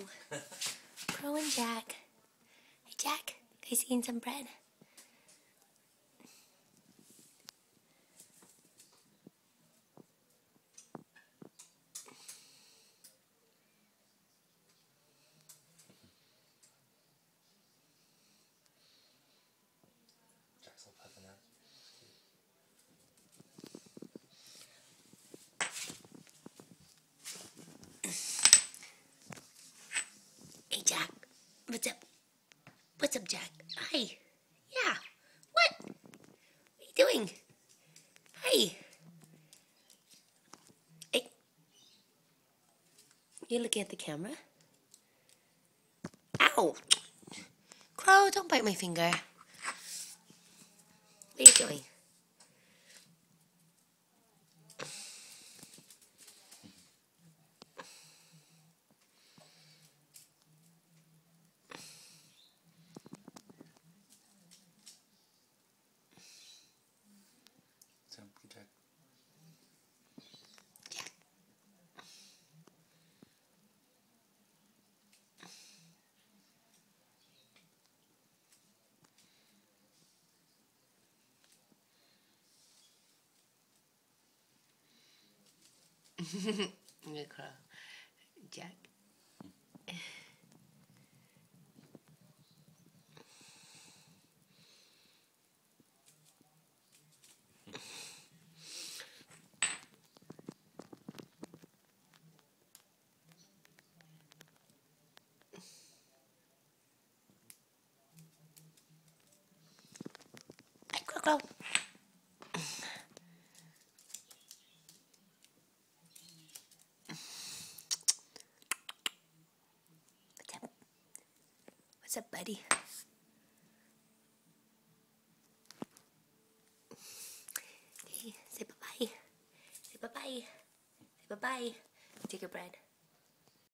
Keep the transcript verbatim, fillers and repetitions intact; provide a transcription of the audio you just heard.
Crow and Jack. Hey Jack, guys eating some bread? Jack's all puffing out. Hey Jack, what's up? What's up, Jack? Hi. Yeah. What? What are you doing? Hi. Hey. You're looking at the camera? Ow! Crow, don't bite my finger. What are you doing? Jump, Jack. Jack. Good Crow. Jack. Hey, Crow, Crow. What's up? What's up, buddy? Okay, say bye-bye. Say bye-bye. Say bye-bye. Take your bread.